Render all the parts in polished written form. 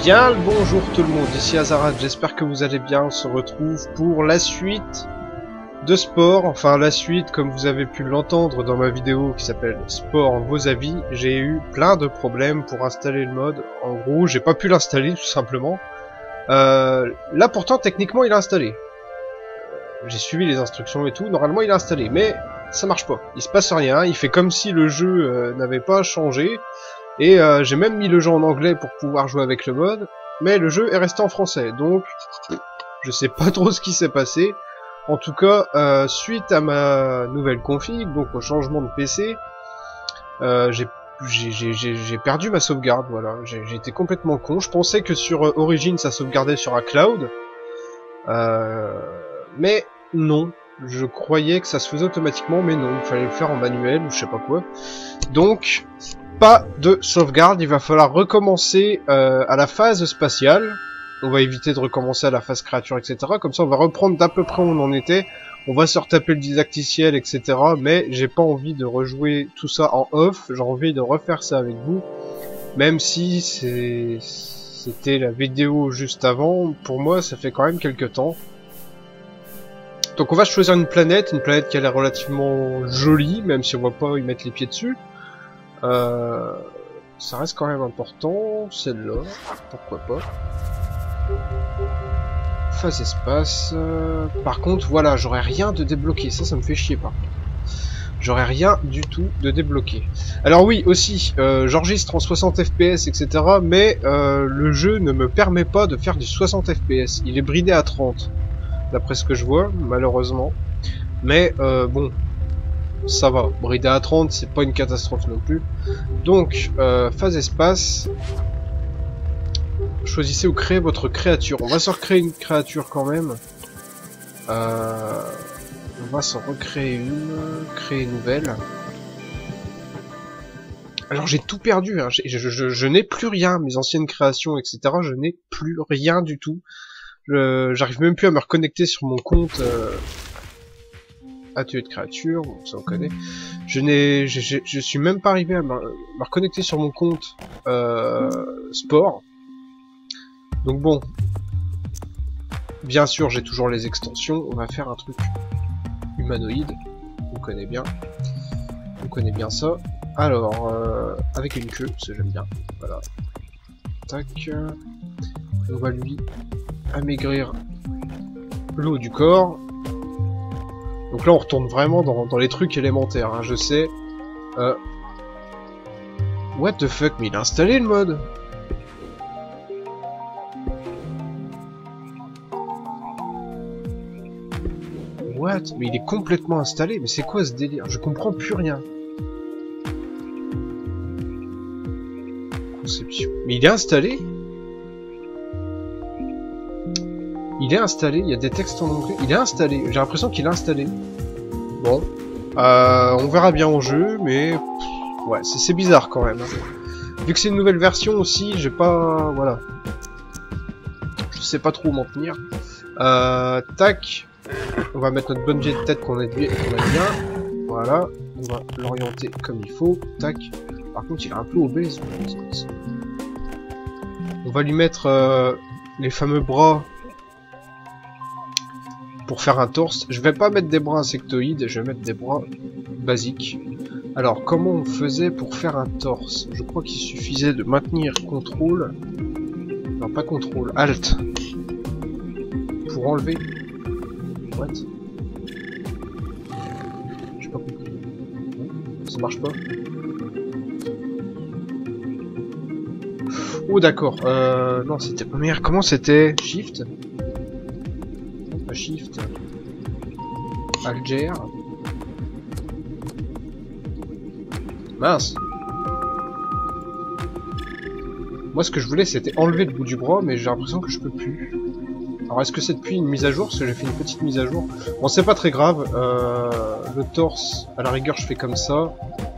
Bien le bonjour tout le monde, ici Azarat, j'espère que vous allez bien. On se retrouve pour la suite de Spore, enfin la suite comme vous avez pu l'entendre dans ma vidéo qui s'appelle Spore vos avis. J'ai eu plein de problèmes pour installer le mode, en gros j'ai pas pu l'installer tout simplement. Là pourtant techniquement il est installé. J'ai suivi les instructions et tout, normalement il est installé, mais ça marche pas, il se passe rien, il fait comme si le jeu n'avait pas changé. Et j'ai même mis le jeu en anglais pour pouvoir jouer avec le mode, mais le jeu est resté en français, donc je sais pas trop ce qui s'est passé. En tout cas, suite à ma nouvelle config, donc au changement de PC, j'ai perdu ma sauvegarde, voilà. J'ai été complètement con, je pensais que sur Origin ça sauvegardait sur un cloud, mais non. Je croyais que ça se faisait automatiquement, mais non, il fallait le faire en manuel ou je sais pas quoi. Donc, pas de sauvegarde, il va falloir recommencer à la phase spatiale. On va éviter de recommencer à la phase créature, etc. Comme ça, on va reprendre d'à peu près où on en était. On va se retaper le didacticiel, etc. Mais j'ai pas envie de rejouer tout ça en off. J'ai envie de refaire ça avec vous. Même si c'était la vidéo juste avant, pour moi, ça fait quand même quelques temps. Donc on va choisir une planète qui a l'air relativement jolie, même si on va pas y mettre les pieds dessus. Ça reste quand même important, celle-là, pourquoi pas. Phase espace. Par contre, voilà, j'aurais rien de débloqué, ça me fait chier par contre. J'aurais rien du tout de débloqué. Alors oui, aussi, j'enregistre en 60 fps, etc. Mais le jeu ne me permet pas de faire du 60 fps, il est bridé à 30. D'après ce que je vois, malheureusement. Mais bon, ça va. Bridé à 30, c'est pas une catastrophe non plus. Donc, phase espace. Choisissez ou créez votre créature. On va se recréer une créature quand même. On va s'en recréer une. Créer une nouvelle. Alors j'ai tout perdu. Hein. Je n'ai plus rien. Mes anciennes créations, etc. Je n'ai plus rien du tout. J'arrive même plus à me reconnecter sur mon compte atelier de créature, bon, ça on connaît. Je suis même pas arrivé à me reconnecter sur mon compte sport. Donc bon, bien sûr j'ai toujours les extensions. On va faire un truc humanoïde. On connaît bien ça. Alors avec une queue, parce que j'aime bien. Voilà. Tac. On va lui amaigrir l'eau du corps. Donc là on retourne vraiment dans les trucs élémentaires, hein, je sais. What the fuck, mais il a installé le mode. What? Mais il est complètement installé, mais c'est quoi ce délire? Je comprends plus rien. Conception. Mais il est installé? Il est installé, il y a des textes en anglais, il est installé, j'ai l'impression qu'il est installé. Bon, on verra bien en jeu, mais ouais, c'est bizarre quand même. Hein. Vu que c'est une nouvelle version aussi, j'ai pas... voilà. Je sais pas trop où m'en tenir. Tac, on va mettre notre bonne jet de tête qu'on a bien. Voilà, on va l'orienter comme il faut. Tac, par contre il est un peu obèse. On va lui mettre les fameux bras pour faire un torse. Je vais pas mettre des bras insectoïdes, je vais mettre des bras basiques. Alors, comment on faisait pour faire un torse? Je crois qu'il suffisait de maintenir contrôle. Non, pas contrôle, alt. Pour enlever. What? J'ai pas compris. Ça marche pas. Oh d'accord, non c'était... Merde, comment c'était? Shift? Shift, Alger, mince. Moi ce que je voulais c'était enlever le bout du bras, mais j'ai l'impression que je peux plus. Alors est-ce que c'est depuis une mise à jour? Parce que j'ai fait une petite mise à jour. Bon c'est pas très grave, le torse à la rigueur je fais comme ça.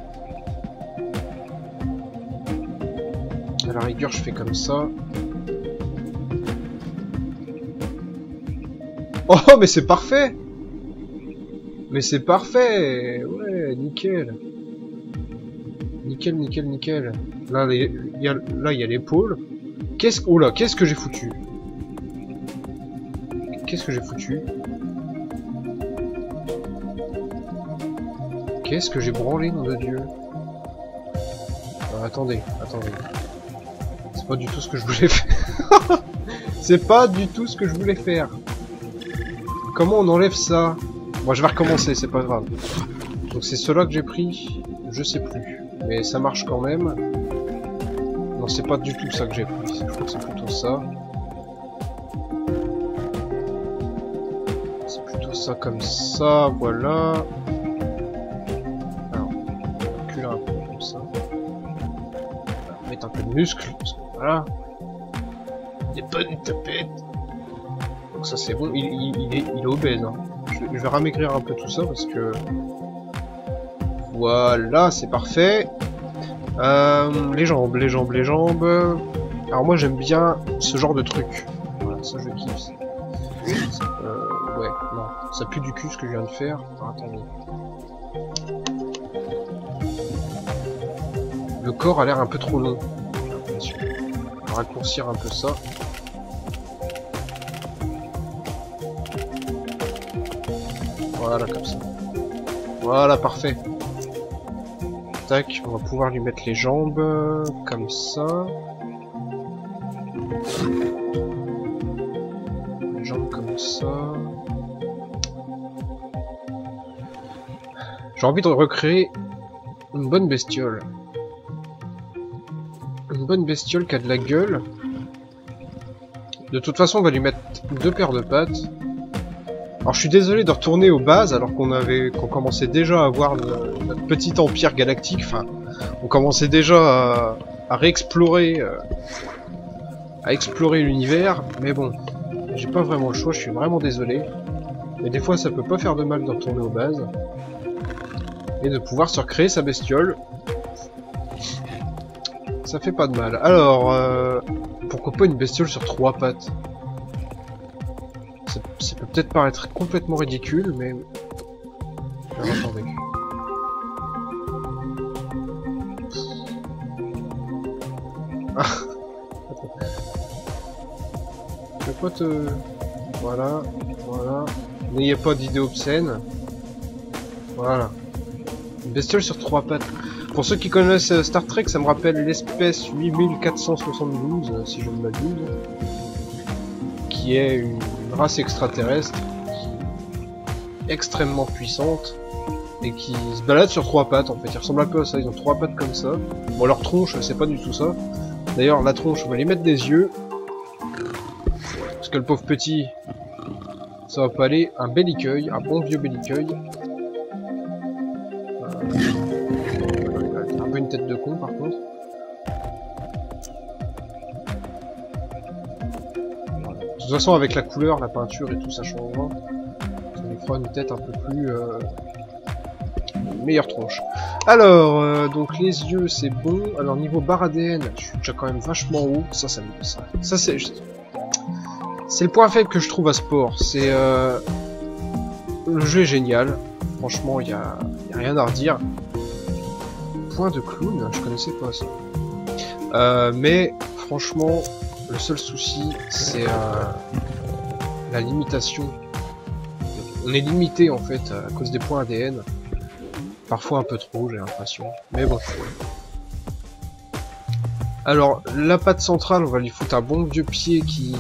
À la rigueur je fais comme ça. Oh mais c'est parfait! Mais c'est parfait! Ouais, nickel! Nickel. Là, il y a l'épaule. Oula, qu'est-ce que j'ai foutu? Qu'est-ce que j'ai foutu? Qu'est-ce que j'ai branlé, nom de Dieu? Attendez. C'est pas du tout ce que je voulais faire. C'est pas du tout ce que je voulais faire. Comment on enlève ça? Moi je vais recommencer, c'est pas grave. Donc c'est cela que j'ai pris, je sais plus. Mais ça marche quand même. Non, c'est pas du tout ça que j'ai pris. Je crois que c'est plutôt ça. C'est plutôt ça comme ça, voilà. Alors, on va reculer un peu comme ça. On va mettre un peu de muscle, parce que voilà. Des bonnes tapettes. Donc ça c'est bon, il est obèse. Hein. Je vais ramaigrir un peu tout ça parce que... Voilà, c'est parfait. Les jambes. Alors moi j'aime bien ce genre de truc. Voilà, ça je kiffe. Ouais, non. Ça pue du cul ce que je viens de faire. Alors, attendez. Le corps a l'air un peu trop long. J'ai l'impression. On va raccourcir un peu ça. Voilà, comme ça. Voilà, parfait. Tac, on va pouvoir lui mettre les jambes comme ça. Les jambes comme ça. J'ai envie de recréer une bonne bestiole. Une bonne bestiole qui a de la gueule. De toute façon, on va lui mettre 2 paires de pattes. Alors je suis désolé de retourner aux bases alors qu'on commençait déjà à avoir notre petit empire galactique, enfin on commençait déjà à réexplorer, à explorer l'univers, mais bon, j'ai pas vraiment le choix, je suis vraiment désolé. Mais des fois ça peut pas faire de mal de retourner aux bases et de pouvoir se recréer sa bestiole. Ça fait pas de mal. Alors, pourquoi pas une bestiole sur 3 pattes? Ça peut peut-être paraître complètement ridicule, mais... Alors, attendez. Ah. Je vais pas te... Voilà. N'ayez pas d'idées obscènes. Voilà. Une bestiole sur 3 pattes. Pour ceux qui connaissent Star Trek, ça me rappelle l'espèce 8472, si je ne m'abuse. Qui est une race extraterrestre extrêmement puissante et qui se balade sur 3 pattes en fait. Ils ressemblent un peu à ça, ils ont 3 pattes comme ça. Bon, leur tronche c'est pas du tout ça. D'ailleurs la tronche on va lui mettre des yeux parce que le pauvre petit ça va pas aller. Un belliqueuil, un bon vieux belliqueuil. Un peu une tête de con par contre. De toute façon, avec la couleur, la peinture et tout, ça changera. Ça lui fera une tête un peu plus... meilleure tronche. Alors, donc les yeux, c'est bon. Alors, niveau barre ADN, je suis déjà quand même vachement haut. Ça c'est... C'est le point faible que je trouve à Spore. C'est... Le jeu est génial. Franchement, il y a rien à redire. Point de clown, je connaissais pas ça. Mais, franchement... Le seul souci, c'est la limitation. On est limité en fait à cause des points ADN. Parfois un peu trop, j'ai l'impression. Mais bon. Alors, la patte centrale, on va lui foutre un bon vieux pied qui...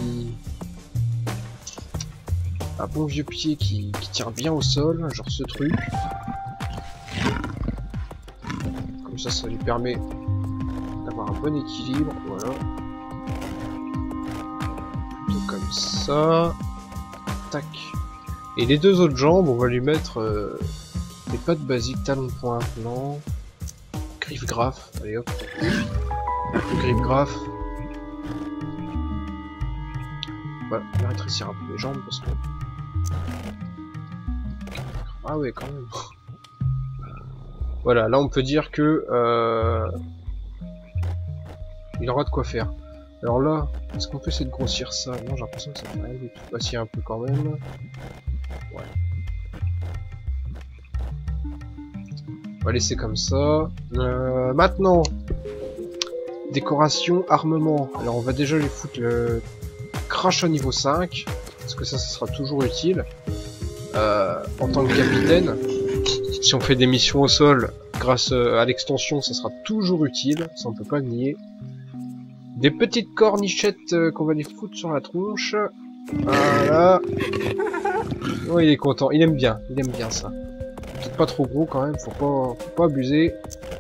Un bon vieux pied qui tient bien au sol, genre ce truc. Comme ça lui permet d'avoir un bon équilibre, voilà. Comme ça, tac. Et les 2 autres jambes, on va lui mettre des pattes basiques, talons point implant, griffe graphe, allez hop, griffe graphe. Voilà, on va rétrécir un peu les jambes parce que... Ah ouais, quand même. Voilà, là on peut dire que il aura de quoi faire. Alors là, est-ce qu'on peut essayer de grossir ça? Non, j'ai l'impression que ça fait rien du tout. Bah si, un peu quand même. Ouais. On va laisser comme ça. Maintenant, décoration, armement. Alors on va déjà lui foutre le crachat niveau 5, parce que ça sera toujours utile. En tant que capitaine, si on fait des missions au sol, grâce à l'extension, ça sera toujours utile, ça on peut pas le nier. Des petites cornichettes qu'on va lui foutre sur la tronche. Voilà. Oh, il est content, il aime bien ça. Peut-être pas trop gros quand même, faut pas abuser.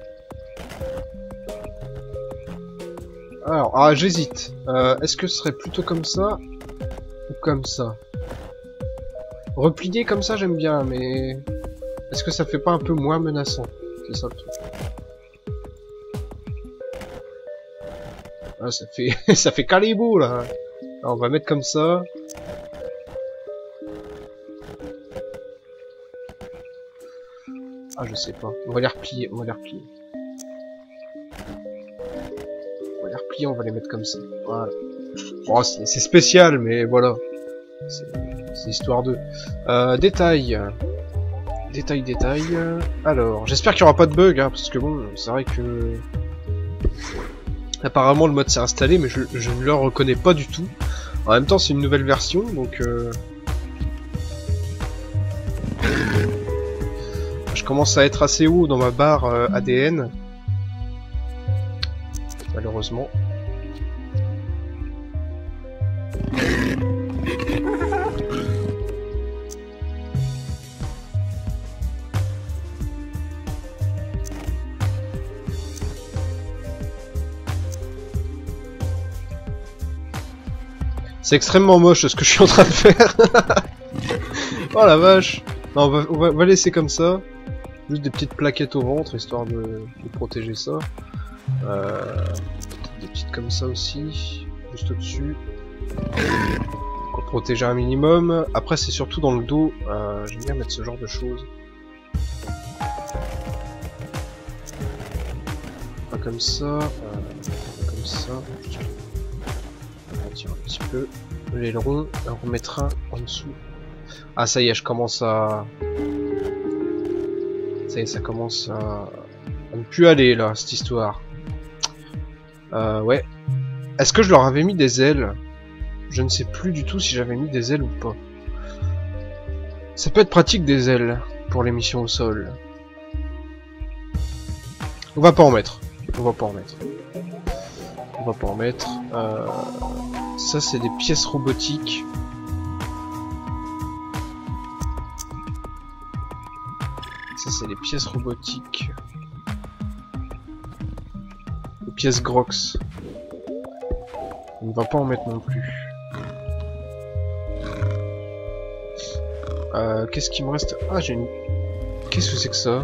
Alors, j'hésite. Est-ce que ce serait plutôt comme ça ou comme ça? Replié comme ça, j'aime bien, mais est-ce que ça fait pas un peu moins menaçant? C'est ça le truc. Ah, ça fait ça fait calibou là. Alors, on va mettre comme ça. Ah, je sais pas. On va les replier, on va les replier. On va les replier, on va les mettre comme ça. Voilà. Bon, c'est spécial, mais voilà. C'est histoire de... détail. Détail. Alors, j'espère qu'il n'y aura pas de bug, hein, parce que bon, c'est vrai que... Apparemment, le mode s'est installé, mais je ne le reconnais pas du tout. En même temps, c'est une nouvelle version, donc... Je commence à être assez haut dans ma barre ADN. Malheureusement. C'est extrêmement moche ce que je suis en train de faire. Oh la vache. Non, on va laisser comme ça. Juste des petites plaquettes au ventre, histoire de protéger ça. Des petites comme ça aussi. Juste au-dessus. Pour protéger un minimum. Après, c'est surtout dans le dos. J'aime bien mettre ce genre de choses. Pas comme ça. Comme ça. On tire un petit peu. L'aileron. On remettra en dessous. Ah, ça y est, je commence à... Ça y est, ça commence à ne plus aller, là, cette histoire. Ouais. Est-ce que je leur avais mis des ailes? Je ne sais plus du tout si j'avais mis des ailes ou pas. Ça peut être pratique, des ailes, pour les missions au sol. On va pas en mettre. On va pas en mettre. Ça, c'est des pièces robotiques. Ça, c'est les pièces robotiques. Les pièces Grox. On ne va pas en mettre non plus. Qu'est-ce qui me reste? Ah, j'ai une... Qu'est-ce que c'est que ça?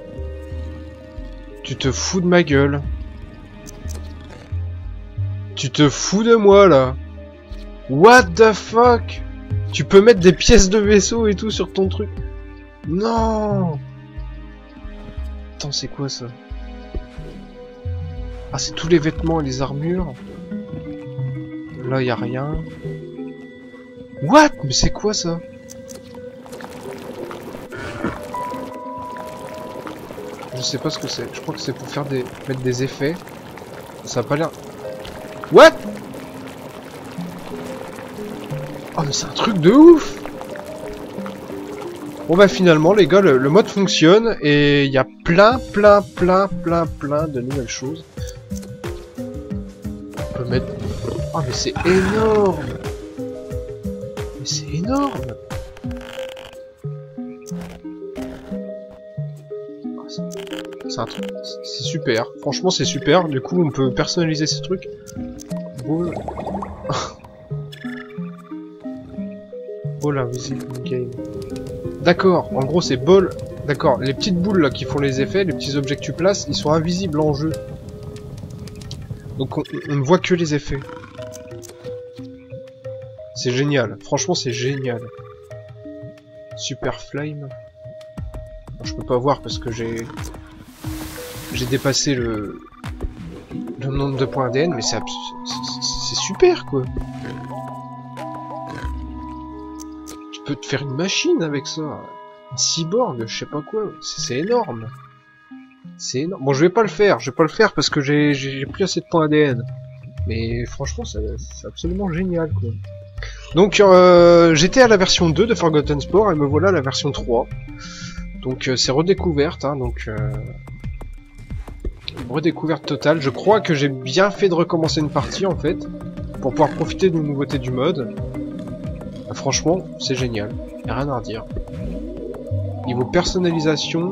Tu te fous de ma gueule. Tu te fous de moi, là. What the fuck? Tu peux mettre des pièces de vaisseau et tout sur ton truc? Non! Attends, c'est quoi ça? Ah, c'est tous les vêtements et les armures. Là, y a rien. What? Mais c'est quoi ça? Je sais pas ce que c'est. Je crois que c'est pour faire des... mettre des effets. Ça a pas l'air... What? Oh, mais c'est un truc de ouf! Bon bah finalement les gars, le mode fonctionne et il y a plein de nouvelles choses. On peut mettre... Oh mais c'est énorme! Mais c'est énorme! C'est un truc... C'est super. Franchement c'est super. Du coup on peut personnaliser ces trucs. Ball... Ball invisible game. D'accord, en gros c'est ball. D'accord, les petites boules là qui font les effets, les petits objets que tu places, ils sont invisibles en jeu. Donc on ne voit que les effets. C'est génial, franchement c'est génial. Super Flame. Bon, je peux pas voir parce que j'ai dépassé le nombre de points ADN, mais c'est super quoi. Tu peux te faire une machine avec ça. Un cyborg, je sais pas quoi, c'est énorme. C'est énorme. Bon, je vais pas le faire parce que j'ai plus assez de points ADN. Mais franchement, c'est absolument génial, quoi. Donc, j'étais à la version 2 de Forgotten Sport et me voilà à la version 3. Donc, c'est redécouverte, hein, donc... redécouverte totale. Je crois que j'ai bien fait de recommencer une partie, en fait, pour pouvoir profiter des nouveautés du mode. Franchement, c'est génial. Y'a rien à redire. Niveau personnalisation,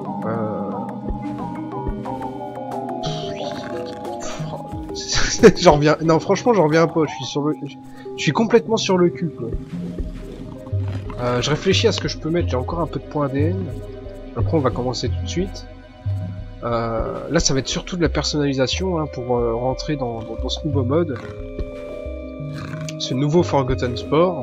j'en reviens. Non, franchement, j'en reviens pas. Je suis complètement sur le cul, quoi. Je réfléchis à ce que je peux mettre. J'ai encore un peu de points ADN. Après, on va commencer tout de suite. Là, ça va être surtout de la personnalisation, hein, pour rentrer dans ce nouveau mode. Ce nouveau Forgotten Sport.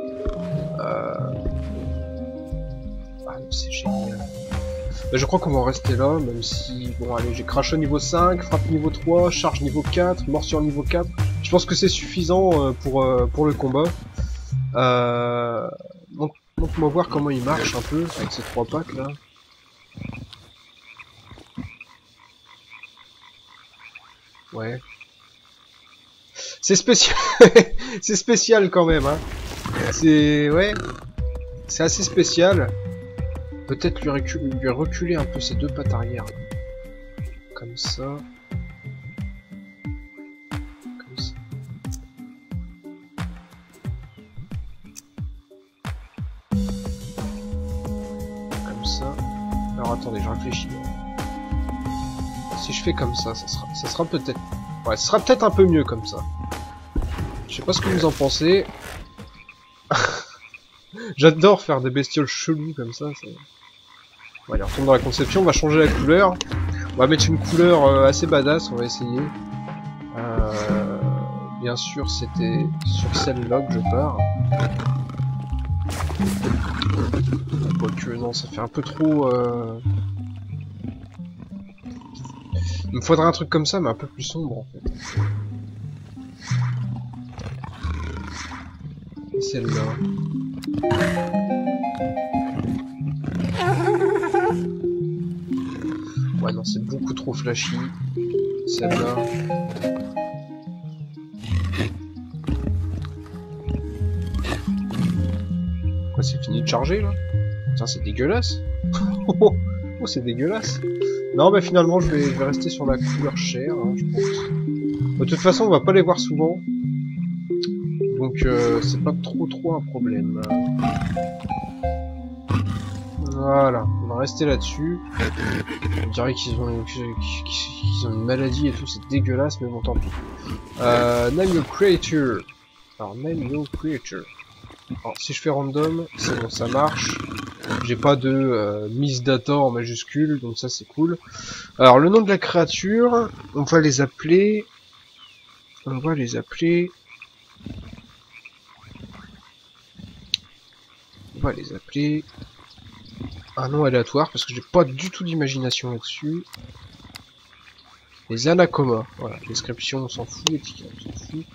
C'est génial. Je crois qu'on va en rester là, même si... Bon, allez, j'ai crash au niveau 5, frappe niveau 3, charge niveau 4, morsure niveau 4. Je pense que c'est suffisant pour le combat. Montre-moi voir comment il marche un peu, avec ces 3 packs, là. Ouais. C'est spécial. C'est spécial quand même, hein. C'est... Ouais. C'est assez spécial. Peut-être lui reculer un peu ses 2 pattes arrière. Comme ça. Comme ça. Comme ça. Alors attendez, je réfléchis. Si je fais comme ça sera peut-être... Ouais, ce sera peut-être un peu mieux comme ça. Je sais pas ce que vous en pensez. J'adore faire des bestioles cheloues comme ça. Bon, allez, on retourne dans la conception, on va changer la couleur. On va mettre une couleur assez badass, on va essayer. Bien sûr, c'était sur celle-là que je pars. Quoique, non, ça fait un peu trop... Il me faudrait un truc comme ça, mais un peu plus sombre, en fait. Et celle-là. Ouais, non, c'est beaucoup trop flashy. Celle-là. Quoi, c'est fini de charger, là? Putain, c'est dégueulasse. Oh, c'est dégueulasse. Non, mais finalement, je vais rester sur la couleur chair, hein, je pense. De toute façon, on va pas les voir souvent. Donc, c'est pas trop un problème. Voilà, on va rester là-dessus. On dirait qu'ils ont une maladie et tout, c'est dégueulasse, mais bon, tant pis. Name your creature. Alors, name your creature. Alors, si je fais random, c'est bon, ça marche. J'ai pas de mise data en majuscule, donc ça c'est cool. Alors, le nom de la créature, on va les appeler... un nom aléatoire, parce que j'ai pas du tout d'imagination là-dessus. Les Anacomas, voilà, description on s'en fout, étiquette on s'en fout.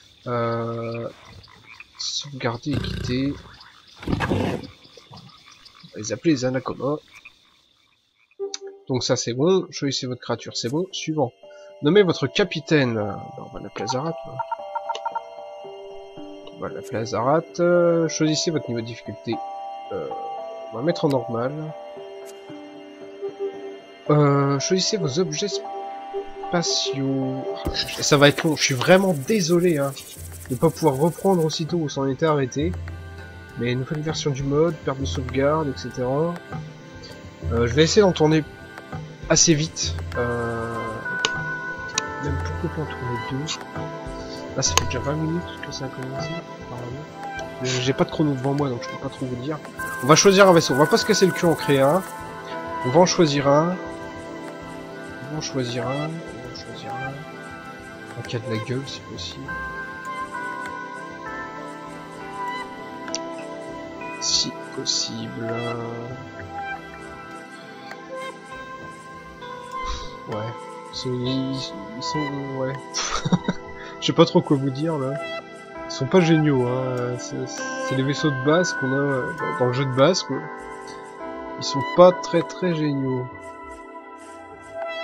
Sauvegarder et quitter. On va les appeler les Anacomas. Donc ça c'est bon, choisissez votre créature, c'est bon. Suivant. Nommez votre capitaine. On va l'appeler Azarat. On va l'appeler Azarat. Choisissez votre niveau de difficulté. On va mettre en normal. Choisissez vos objets spatiaux. Ça va être long, je suis vraiment désolé, hein, de pas pouvoir reprendre aussitôt où s'en était arrêté. Mais nouvelle version du mode, perte de sauvegarde, etc. Je vais essayer d'en tourner assez vite. Même pourquoi pas en tourner 2. Là ça fait déjà 20 minutes que ça a commencé, apparemment. J'ai pas de chrono devant moi, donc je peux pas trop vous dire. On va choisir un vaisseau, on va pas se casser le cul en créer un. On va en choisir un. On va en choisir un. Un qui a de la gueule si possible. Si possible. Ouais. Ils sont... Ouais. Je sais pas trop quoi vous dire là. Ils sont pas géniaux, hein. C'est les vaisseaux de base qu'on a dans le jeu de base, quoi. Ils sont pas très géniaux.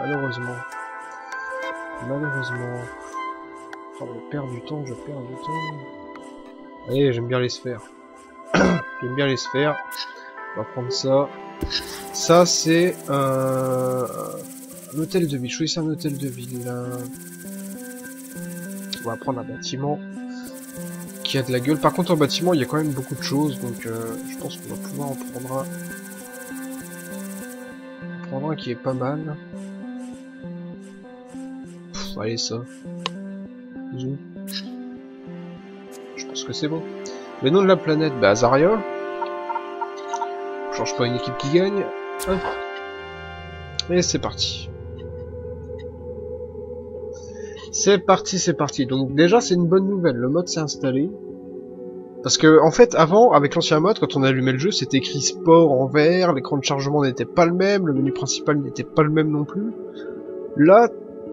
Malheureusement. Malheureusement. Oh, je perds du temps, je perds du temps. Allez, j'aime bien les sphères. J'aime bien les sphères. On va prendre ça. Ça, c'est un hôtel de ville. Choisissez un hôtel de ville. On va prendre un bâtiment qui a de la gueule. Par contre, en bâtiment, il y a quand même beaucoup de choses. Donc, je pense qu'on va pouvoir en prendre un qui est pas mal. Pff, allez, ça. Zoom. Je pense que c'est bon. Le nom de la planète, bah Azaria. Change pas une équipe qui gagne. Hop. Et c'est parti. C'est parti, c'est parti. Donc déjà c'est une bonne nouvelle, le mode s'est installé. Parce que en fait avant, avec l'ancien mode, quand on allumait le jeu, c'était écrit sport en vert, l'écran de chargement n'était pas le même, le menu principal n'était pas le même non plus. Là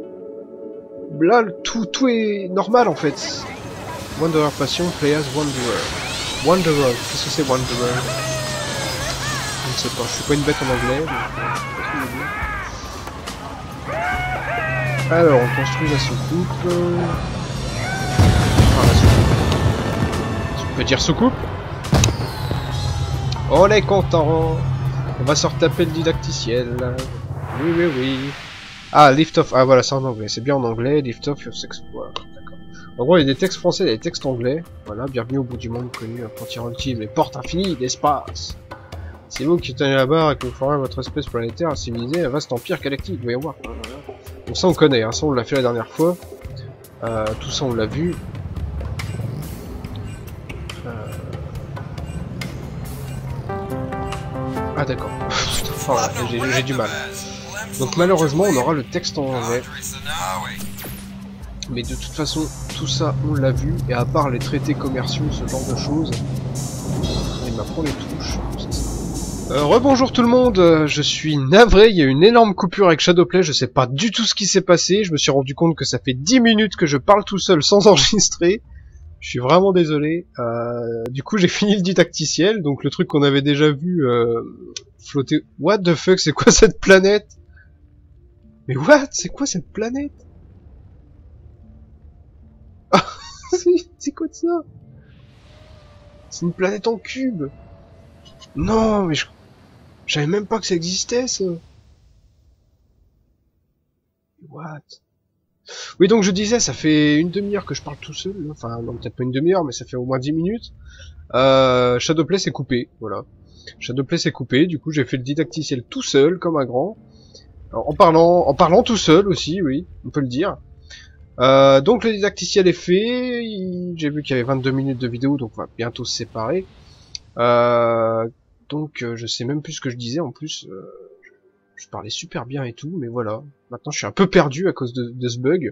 tout est normal en fait. Wanderer Passion, play as Wanderer. Wanderer, qu'est-ce que c'est Wanderer? Je ne sais pas, je suis pas une bête en anglais. Donc, alors, on construit la soucoupe. Enfin, la soucoupe. Tu peux dire soucoupe? On est content. On va se retaper le didacticiel. Oui, oui, oui. Ah, lift off. Ah, voilà, c'est en anglais. C'est bien en anglais. Lift off your sex. Voilà, d'accord. En gros, il y a des textes français, il y a des textes anglais. Voilà, bienvenue au bout du monde connu, frontière ultime, les portes infinies d'espace. C'est vous qui tenez la barre et que vous ferez votre espèce planétaire à civiliser un vaste empire galactique, voyons voir. Donc ça on connaît, hein, ça on l'a fait la dernière fois. Tout ça on l'a vu. Ah d'accord. Enfin, j'ai du mal. Donc malheureusement on aura le texte en anglais. Mais de toute façon, tout ça on l'a vu. Et à part les traités commerciaux, ce genre de choses, il m'apprend les touches. Rebonjour tout le monde, je suis navré, il y a une énorme coupure avec Shadowplay, je sais pas du tout ce qui s'est passé, je me suis rendu compte que ça fait 10 minutes que je parle tout seul sans enregistrer, je suis vraiment désolé. Du coup j'ai fini le didacticiel, donc le truc qu'on avait déjà vu flotter... What the fuck, c'est quoi cette planète? Mais what? C'est quoi cette planète? C'est quoi de ça? C'est une planète en cube. Non, mais je savais même pas que ça existait, ça. What? Oui, donc je disais, ça fait une demi-heure que je parle tout seul. Enfin, non, peut-être pas une demi-heure, mais ça fait au moins 10 minutes. Shadowplay s'est coupé, voilà. Shadowplay s'est coupé, du coup j'ai fait le didacticiel tout seul, comme un grand. Alors, en parlant tout seul aussi, oui, on peut le dire. Donc le didacticiel est fait, j'ai vu qu'il y avait 22 minutes de vidéo, donc on va bientôt se séparer. Donc je sais même plus ce que je disais, en plus je parlais super bien et tout, mais voilà, maintenant je suis un peu perdu à cause de ce bug.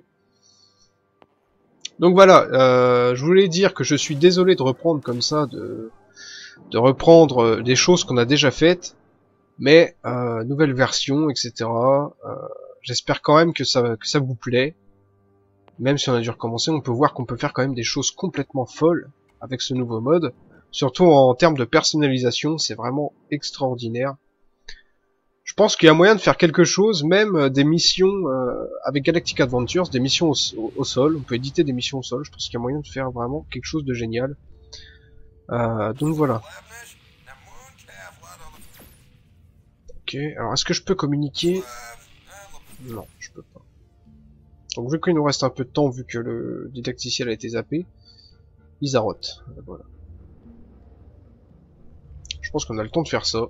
Donc voilà, je voulais dire que je suis désolé de reprendre comme ça, de reprendre des choses qu'on a déjà faites, mais nouvelle version, etc. J'espère quand même que ça vous plaît. Même si on a dû recommencer, on peut voir qu'on peut faire quand même des choses complètement folles avec ce nouveau mode. Surtout en termes de personnalisation, c'est vraiment extraordinaire. Je pense qu'il y a moyen de faire quelque chose, même des missions avec Galactic Adventures, des missions au sol. On peut éditer des missions au sol, je pense qu'il y a moyen de faire vraiment quelque chose de génial. Donc voilà. Ok, alors est-ce que je peux communiquer? Non, je peux pas. Donc vu qu'il nous reste un peu de temps, vu que le didacticiel a été zappé, Isaroth, voilà. Je pense qu'on a le temps de faire ça.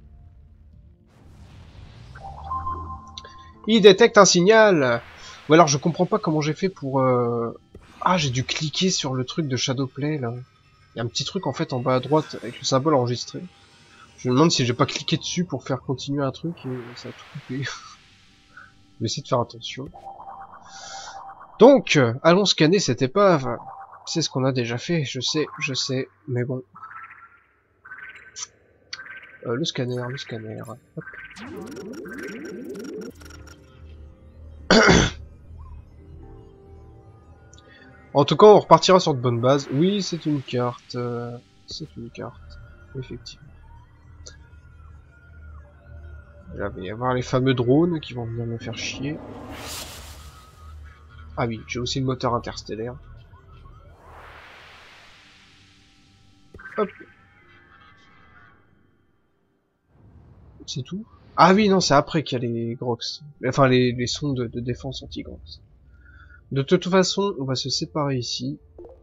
Il détecte un signal. Ou alors je comprends pas comment j'ai fait pour... Ah, j'ai dû cliquer sur le truc de Shadowplay, là. Il y a un petit truc en fait en bas à droite avec le symbole enregistré. Je me demande si j'ai pas cliqué dessus pour faire continuer un truc et ça a tout coupé. Je vais essayer de faire attention. Donc, allons scanner cette épave. C'est ce qu'on a déjà fait, je sais, mais bon. Le scanner. Hop. En tout cas, on repartira sur de bonnes bases. Oui, c'est une carte. C'est une carte, effectivement. Là, il va y avoir les fameux drones qui vont venir me faire chier. Ah oui, j'ai aussi le moteur interstellaire. Hop. C'est tout. Ah oui, non, c'est après qu'il y a les Grox. Enfin, les sondes de défense anti-Grox. De toute façon, on va se séparer ici.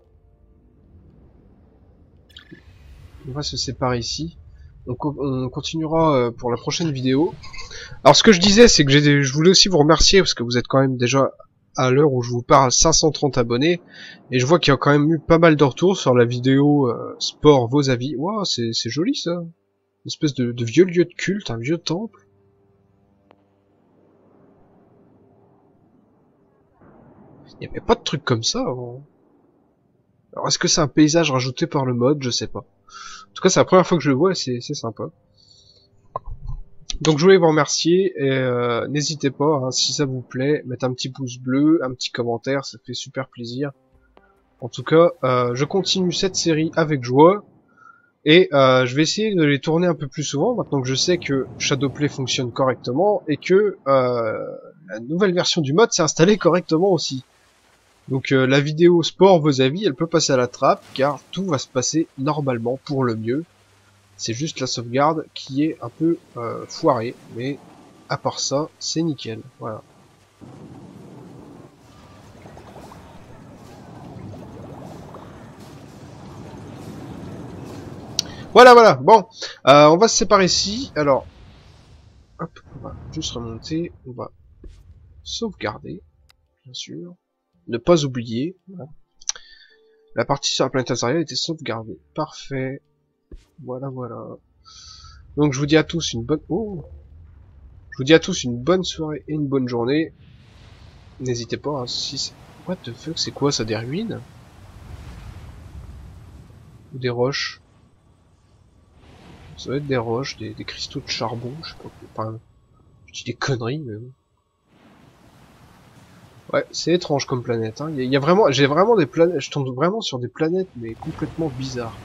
On va se séparer ici. On continuera pour la prochaine vidéo. Alors, ce que je disais, c'est que je voulais aussi vous remercier, parce que vous êtes quand même déjà, à l'heure où je vous parle, 530 abonnés. Et je vois qu'il y a quand même eu pas mal de retours sur la vidéo sport, vos avis. Waouh, c'est joli ça. Une espèce de vieux lieu de culte, un vieux temple. Il n'y avait pas de truc comme ça avant. Alors est-ce que c'est un paysage rajouté par le mode? Je sais pas. En tout cas c'est la première fois que je le vois et c'est sympa. Donc je voulais vous remercier et n'hésitez pas, hein, si ça vous plaît, mettre un petit pouce bleu, un petit commentaire, ça fait super plaisir. En tout cas, je continue cette série avec joie. Et je vais essayer de les tourner un peu plus souvent, maintenant que je sais que Shadowplay fonctionne correctement et que la nouvelle version du mode s'est installée correctement aussi. Donc la vidéo sport, vos avis, elle peut passer à la trappe, car tout va se passer normalement pour le mieux. C'est juste la sauvegarde qui est un peu foirée, mais à part ça, c'est nickel. Voilà. Voilà, bon, on va se séparer ici, alors, hop, on va juste remonter, on va sauvegarder, bien sûr, ne pas oublier, voilà. La partie sur la planète Azaria était sauvegardée, parfait, voilà. Donc je vous dis à tous une bonne, je vous dis à tous une bonne soirée et une bonne journée, n'hésitez pas, hein, si what the fuck, c'est quoi ça, des ruines? Ou des roches? Ça va être des roches, des cristaux de charbon, je sais pas, enfin, je dis des conneries, mais bon. Ouais, c'est étrange comme planète, hein. Il y a vraiment, j'ai vraiment des planètes, je tombe vraiment sur des planètes, mais complètement bizarres.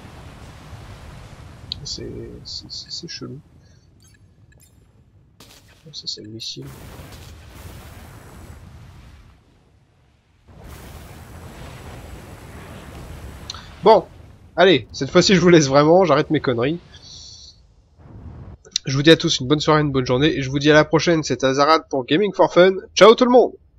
C'est chelou. Ça c'est le missile. Bon, allez, cette fois-ci je vous laisse vraiment, j'arrête mes conneries. Je vous dis à tous une bonne soirée, une bonne journée, et je vous dis à la prochaine, c'est Azarad pour Gaming for Fun. Ciao tout le monde!